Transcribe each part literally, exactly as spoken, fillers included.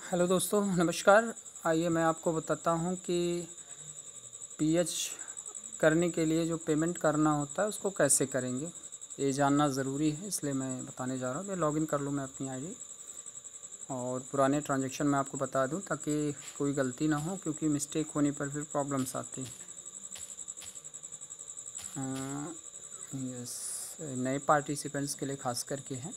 Hello दोस्तों, नमस्कार। आइए मैं आपको बताता हूँ कि पीएच करने के लिए जो पेमेंट करना होता है उसको कैसे करेंगे। ये जानना ज़रूरी है, इसलिए मैं बताने जा रहा हूँ। मैं लॉगिन कर लूँ मैं अपनी आईडी और पुराने ट्रांजैक्शन मैं आपको बता दूँ ताकि कोई गलती ना हो, क्योंकि मिस्टेक होने पर फिर प्रॉब्लम्स आती हैं। यस, नए पार्टिसिपेंट्स के लिए ख़ास करके हैं।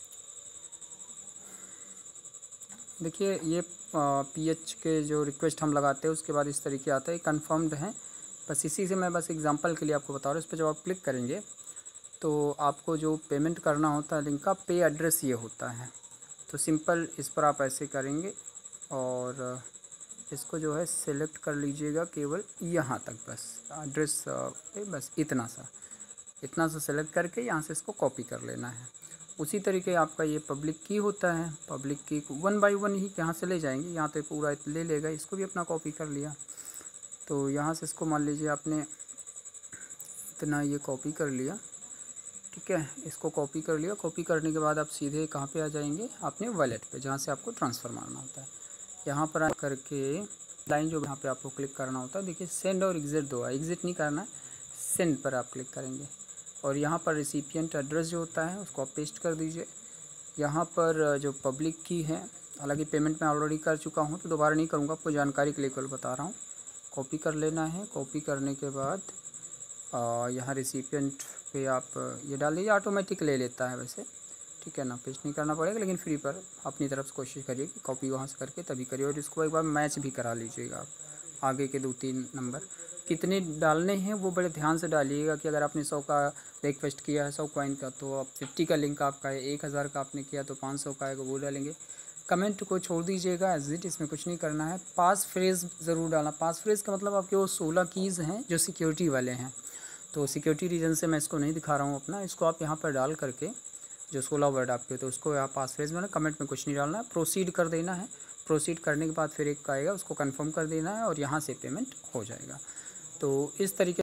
देखिए, ये पीएच के जो रिक्वेस्ट हम लगाते हैं उसके बाद इस तरीके आता है, कंफर्म्ड है। बस इसी से मैं बस एग्जांपल के लिए आपको बता रहा हूँ। इस पर जब आप क्लिक करेंगे तो आपको जो पेमेंट करना होता है लिंक का पे एड्रेस ये होता है। तो सिंपल इस पर आप ऐसे करेंगे और इसको जो है सिलेक्ट कर लीजिएगा केवल यहाँ तक, बस एड्रेस पे बस इतना सा इतना सा सेलेक्ट करके यहाँ से इसको कॉपी कर लेना है। उसी तरीके आपका ये पब्लिक की होता है। पब्लिक की वन बाय वन ही यहाँ से ले जाएंगे, यहाँ तो पूरा ले लेगा। इसको भी अपना कॉपी कर लिया तो यहाँ से इसको मान लीजिए आपने इतना ये कॉपी कर लिया, ठीक है। इसको कॉपी कर लिया। कॉपी करने के बाद आप सीधे कहाँ पे आ जाएंगे, अपने वॉलेट पे जहाँ से आपको ट्रांसफ़र मारना होता है। यहाँ पर आ करके लाइन जो यहाँ पे आपको क्लिक करना होता है, देखिए सेंड और एग्ज़िट दो, एग्ज़िट नहीं करना है, सेंड पर आप क्लिक करेंगे और यहाँ पर रिसिपिएंट एड्रेस जो होता है उसको आप पेस्ट कर दीजिए। यहाँ पर जो पब्लिक की है, हालांकि पेमेंट मैं ऑलरेडी कर चुका हूँ तो दोबारा नहीं करूँगा, आपको जानकारी के लिए केवल बता रहा हूँ। कॉपी कर लेना है। कॉपी करने के बाद यहाँ रिसिपिएंट पे आप ये डाल दीजिए, ऑटोमेटिक ले लेता है वैसे, ठीक है ना। पेस्ट नहीं करना पड़ेगा, लेकिन फ्री पर अपनी तरफ से कोशिश करिए कि कॉपी वहाँ से करके तभी करिए। और इसको एक बार मैच भी करा लीजिएगा आप, आगे के दो तीन नंबर कितने डालने हैं वो बड़े ध्यान से डालिएगा। कि अगर आपने सौ का रिक्वेस्ट किया है, सौ कॉइन का, तो आप फिफ्टी का लिंक आपका है, एक हज़ार का आपने किया तो पाँच सौ का आएगा, वो डालेंगे। कमेंट को छोड़ दीजिएगा एज इट, इसमें कुछ नहीं करना है। पास फ्रेज़ ज़रूर डालना। पास फ्रेज़ का मतलब आपके वो सोलह कीज़ हैं जो सिक्योरिटी वाले हैं, तो सिक्योरिटी रीज़न से मैं इसको नहीं दिखा रहा हूँ अपना। इसको आप यहाँ पर डाल करके जो सोलह वर्ड आपके, तो उसको यहाँ पास फ्रेज में ना, कमेंट में कुछ नहीं डालना है, प्रोसीड कर देना है। प्रोसीड करने के बाद फिर एक आएगा, उसको कंफर्म कर देना है और यहाँ से पेमेंट हो जाएगा। तो इस तरीके